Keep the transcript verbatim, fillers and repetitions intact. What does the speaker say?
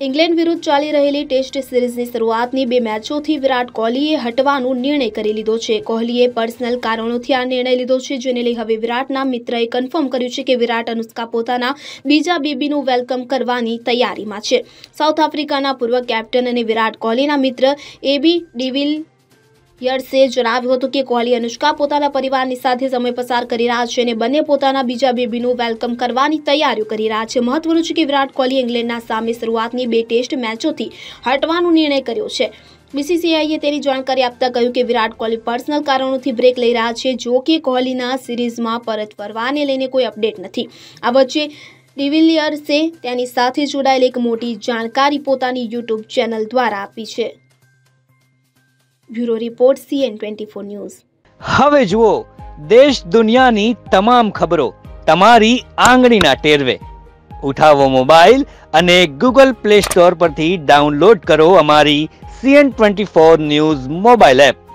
England વિરુદ્ધ ચાલી રહેલી ટેસ્ટ સિરીઝની શરૂઆતની બે મેચોથી વિરાટ કોહલીએ હટવાનો નિર્ણય કરી લીધો છે. કોહલીએ પર્સનલ કારણોથી આ નિર્ણય લીધો છે, જેને લઈ હવે વિરાટના મિત્રએ કન્ફર્મ કર્યું છે કે વિરાટ અનુષ્કા પોતાના બીજા બેબીનું વેલકમ કરવાની તૈયારીમાં છે. સાઉથ આફ્રિકાના પૂર્વ કેપ્ટન અને વિરાટ કોહલીના મિત્ર એબી ડિવિલિયર્સે જણાવ્યું હતું કે કોહલી અનુષ્કા પોતાના પરિવારની સાથે સમય પસાર કરી રહ્યા છે અને બંને પોતાના બીજા બેબીનું વેલકમ કરવાની તૈયારીઓ કરી રહ્યા છે. મહત્વનું છે કે વિરાટ કોહલી ઇંગ્લેન્ડના સામે શરૂઆતની બે ટેસ્ટ મેચોથી હટવાનો નિર્ણય કર્યો છે. બીસીસીઆઈએ તેની જાણકારી આપતા કહ્યું કે વિરાટ કોહલી પર્સનલ કારણોથી બ્રેક લઈ રહ્યા છે. જો કે કોહલીના સિરીઝમાં પરત ફરવાને લઈને કોઈ અપડેટ નથી. આ વચ્ચે ડિવિલિયર્સે તેની સાથે જોડાયેલ એક મોટી જાણકારી પોતાની યુટ્યુબ ચેનલ દ્વારા આપી છે. Bureau report CN twenty four news. હવે જુઓ દેશ દુનિયાની તમામ ખબરો તમારી આંગળીના ટેરવે. ઉઠાવો મોબાઈલ અને ગૂગલ પ્લે સ્ટોર પરથી ડાઉનલોડ કરો અમારી CN twenty four news mobile app.